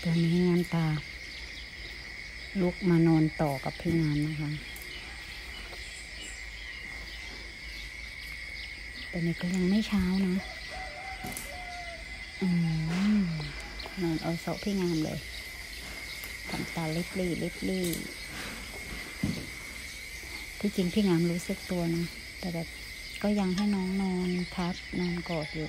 ตอนนี้งามตาลุกมานอนต่อกับพี่งามนะคะแต่นี่ก็ยังไม่เช้านะนอนเอาเสาพี่งามเลยทำตาลิบลี่ที่จริงพี่งามรู้สึกตัวนะแต่แบบก็ยังให้น้องนอนทับนอนกอดอยู่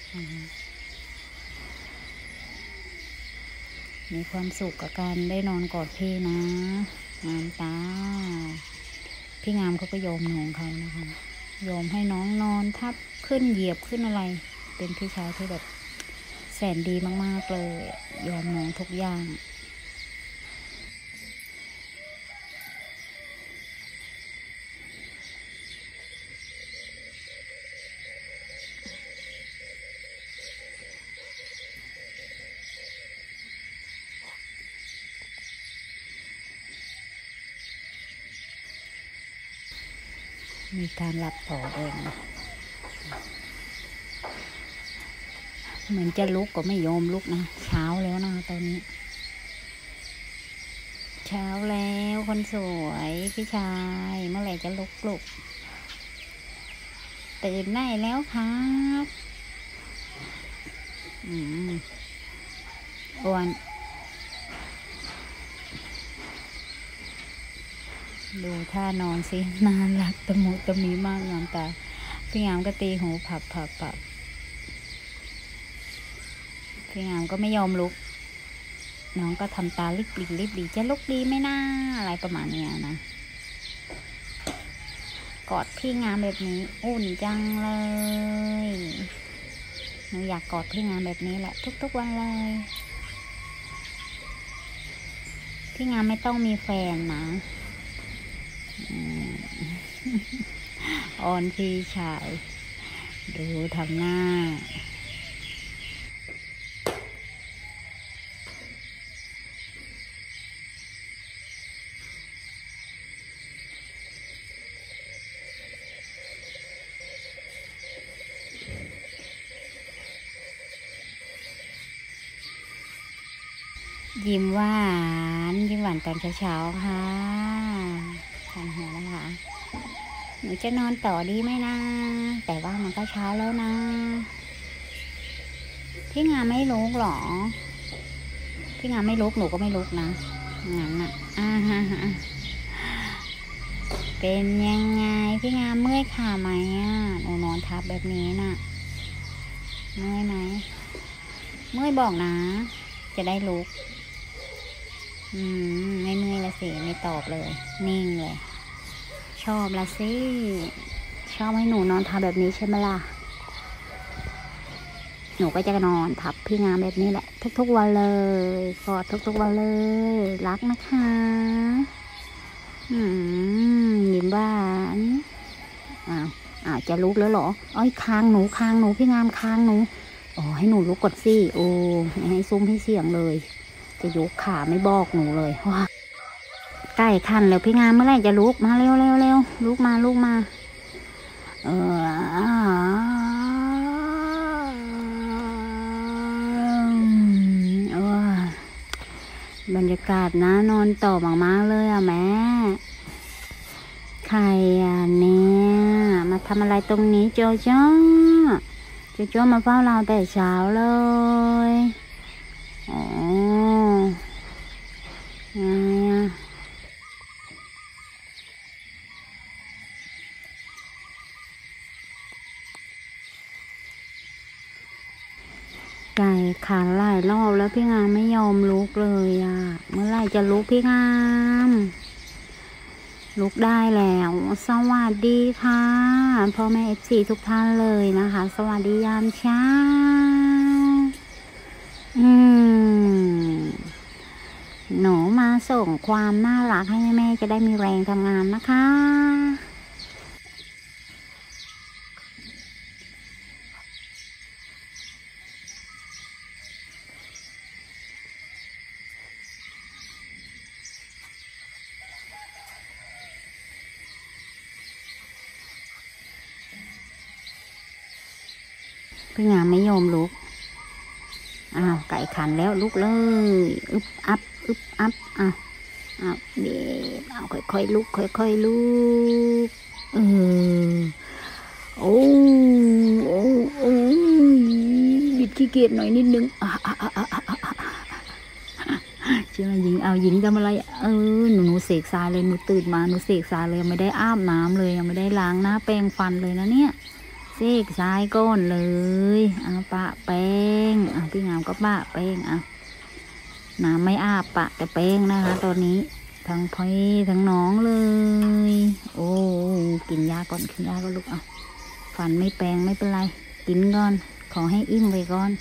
มีความสุขกับการได้นอนกอดพี่นะงามตาพี่งามเขาก็ยอมน้องเขานะคะยอมให้น้องนอนทับขึ้นเหยียบขึ้นอะไรเป็นพี่ชายที่แบบแสนดีมากๆเลยยอมน้องทุกอย่างมีการหลับต่อเองเหมือนจะลุกก็ไม่ยอมลุกนะเช้าแล้วนะตอนนี้เช้าแล้วคนสวยพี่ชายเมื่อไหร่จะลุกตื่นได้แล้วครับอ้วนดูท่านอนสิน่ารักตะมุตะมีมากงามตาพี่งามก็ตีหูผับพี่งามก็ไม่ยอมลุกน้องก็ทำตาลิบดีจะลุกดีไหมน่าอะไรประมาณนี้นะกอดพี่งามแบบนี้อุ่นจังเลยหนูอยากกอดพี่งามแบบนี้แหละทุกวันเลยพี่งามไม่ต้องมีแฟนนะออนพี่ชายดูทำหน้ายิ้มหวานตอนเช้าค่ะทันหัวนะคะหนูจะนอนต่อดีไหมนะแต่ว่ามันก็เช้าแล้วนะพี่งามไม่ลุกหรอพี่งามไม่ลุกหนูก็ไม่ลุกนะงั้นน่ะเป็นยังไงพี่งามเมื่อยขาไหมหนูนอนทับแบบนี้น่ะเมื่อยไหมเมื่อยบอกนะจะได้ลุกไม่เมื่อยละสิไม่ตอบเลยนิ่งเลยชอบละสิชอบให้หนูนอนทับแบบนี้ใช่ไหมล่ะหนูก็จะนอนทับพี่งามแบบนี้แหละทุกวันเลยกอดทุกวันเลยรักนะคะยิ้มหวานจะลุกแล้วเหรออ้อยคางหนูพี่งามคางหนูอ๋อให้หนูลุกกดสิโอ้ให้ซุ้มให้เสียงเลยจะยกขาไม่บอกหนูเลยว่าใกล้คันแล้วพี่งามเมื่อไหร่จะลุกมาเร็วลุกมาบรรยากาศนะนอนต่อมากๆเลยแม่ใครเนี่ยมาทำอะไรตรงนี้โจโจ้มาเฝ้าเราแต่เช้าเลยอ๋อไงไก่ขาหลายรอบแล้วพี่งามไม่ยอมลุกเลยเมื่อไหร่จะลุกพี่งามลุกได้แล้วสวัสดีค่ะพ่อแม่FCทุกท่านเลยนะคะสวัสดียามเช้าหนูมาส่งความน่ารักให้แม่จะได้มีแรงทำงานนะคะพี่งามไม่ยอมลุกไก่ขันแล้วลุกเลยอึบอัพอึบอัพเอาเดี๋ยวเอาค่อยๆลุกค่อยๆลุกโอ้บิดขี้เกียจหน่อยนิดนึงใช่ไหมหญิงเอาหญิงทำอะไรหนูเสกทรายเลยหนูตื่นมาหนูเสกทรายเลยไม่ได้อาบน้ำเลยยังไม่ได้ล้างหน้าแปรงฟันเลยนะเนี่ยเสกทรายก้อนเลยปะแป้งพี่งามก็ปะแป้งน้ำไม่อาบปะแต่แป้งนะคะตอนนี้ทั้งพี่ทั้งน้องเลยโอ้กินยาก่อนกินยาก็ลุกฟันไม่แปรงไม่เป็นไรกินก่อนขอให้อิ่มไว้ก่อน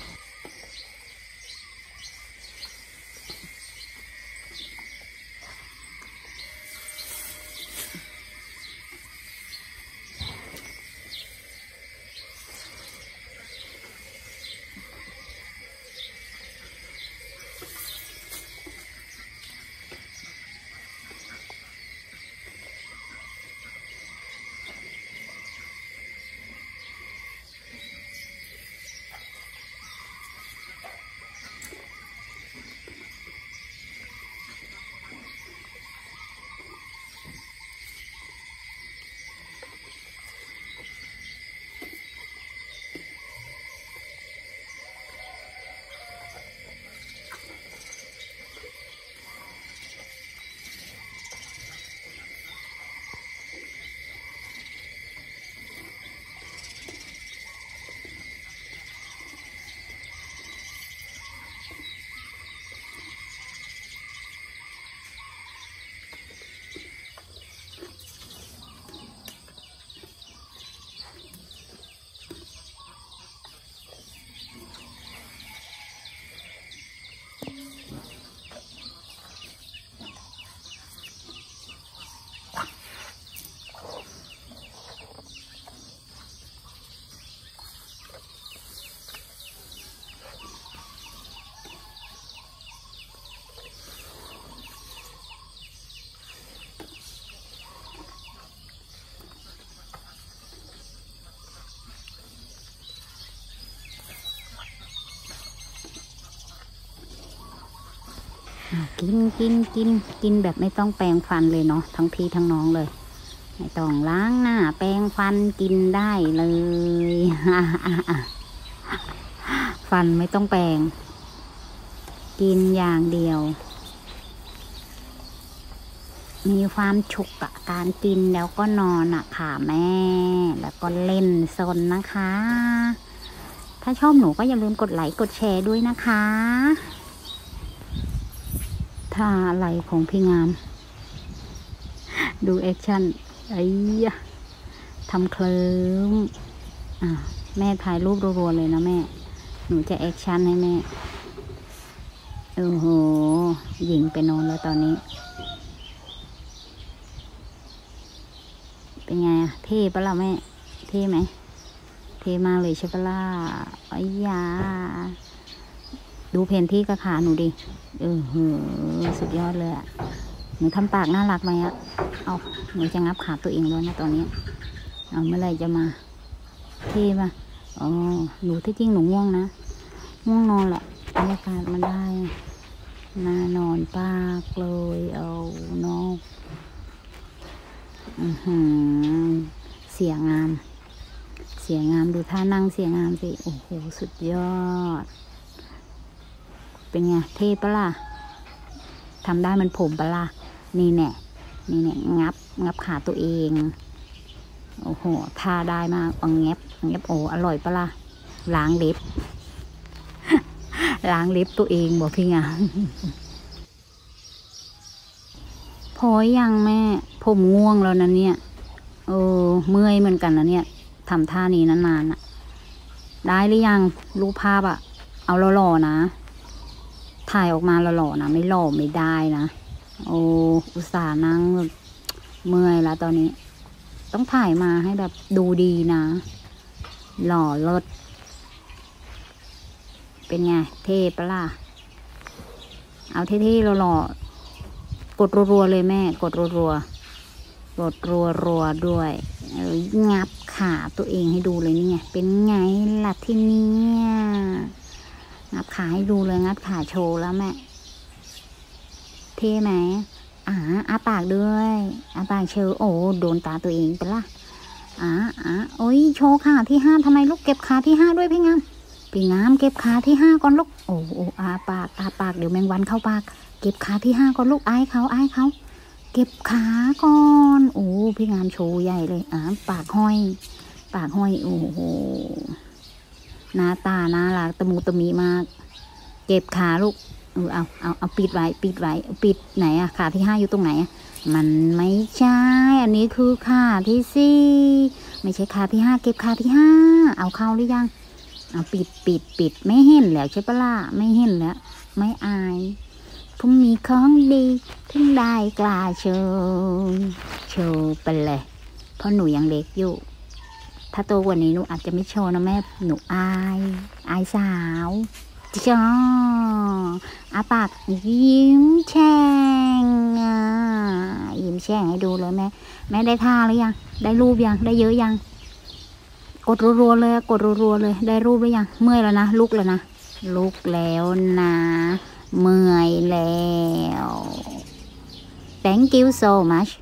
กินแบบไม่ต้องแปรงฟันเลยเนาะทั้งพี่ทั้งน้องเลยไม่ต้องล้างหน้าแปรงฟันกินได้เลยฟันไม่ต้องแปรงกินอย่างเดียวมีความฉุกกับการกินแล้วก็นอนค่ะแม่แล้วก็เล่นซนนะคะถ้าชอบหนูก็อย่าลืมกดไลค์กดแชร์ด้วยนะคะท่าอะไรของพี่งามดูแอคชั่นทำเคลิ้มแม่ถ่ายรูปรัวๆเลยนะแม่หนูจะแอคชั่นให้แม่โอ้โหหญิงไปนอนแล้วตอนนี้เป็นไงเท่ปะล่ะแม่เท่ไหมเท่มากเลยใช่ปะล่ะยาดูเพนที่กระขาหนูดิสุดยอดเลยหนูทำปากน่ารักไหมเอาหนูจะงับขาตัวเองแล้วนะตอนนี้เมื่อไหร่จะมาเท่ป่ะหนูที่จริงหนูง่วงนะง่วงนอนแหละบรรยากาศมันได้น่านอนปากเลยน้องเสียงามดูท่านั่งเสียงามสิโอ้โหสุดยอดเป็นไงเท่ปะล่ะทำได้มันผมปะล่ะนี่แน่งับขาตัวเองโอ้โหท่าได้มากแงบโอ้อร่อยปะล่ะล้างเล็บ ล้างเล็บตัวเองบอกพี่งามพอยังแม่ผมง่วงแล้วนะเนี่ยเมื่อยเหมือนกันนะเนี่ยทำท่านี้นานๆได้หรือยังรูปภาพเอาหล่อๆนะถ่ายออกมาหล่อๆนะไม่หล่อไม่ได้นะอุตส่าห์นั่งเมื่อยแล้วตอนนี้ต้องถ่ายมาให้แบบดูดีนะหล่อเลิศเป็นไงเท่ปะล่ะเอาเท่ๆหล่อๆกดรัวๆเลยแม่กดรัวๆด้วยงับขาตัวเองให้ดูเลยนี่ไงเป็นไงล่ะที่นี่งับขาให้ดูเลยงัดขาโชว์แล้วแม่เท่ไหมอาปากด้วยอาปากเชอโอ้โดนตาตัวเองไปละโอ้ยโชว์ขาที่5ทำไมลูกเก็บขาที่5ด้วยพี่งามเก็บขาที่5ก่อนลูกโอ้อาปากเดี๋ยวแมงวันเข้าปากเก็บขาที่5ก่อนลูกอายเขาเก็บขาก่อนโอ้พี่งามโชว์ใหญ่เลยปากห้อยโอ้โหหน้าตาน่ารักตะมูตะมีมากเก็บขาลูกเอาปิดไว้ปิดไหนอะขาที่5อยู่ตรงไหนอะมันไม่ใช่อันนี้คือขาที่4ไม่ใช่ขาที่5เก็บขาที่5เอาเข้าหรือยังเอาปิดไม่เห็นแล้วใช่ปะล่ะไม่เห็นแล้วไม่อายพุ่งมีของดีถึงได้กล้าโชว์ไปเลยเพราะหนูยังเล็กอยู่ถ้าโตกว่านี้หนูอาจจะไม่โชว์นะแม่หนูอายสาวจ้าปากยิ้มแฉ่งยิ้มแฉ่งให้ดูเลยแม่ได้ท่าหรือยังได้รูปยังได้เยอะยังกดรัวๆเลยได้รูปหรือยังเมื่อยแล้วนะลุกแล้วนะลุกแล้วนะเมื่อยแล้ว thank you so much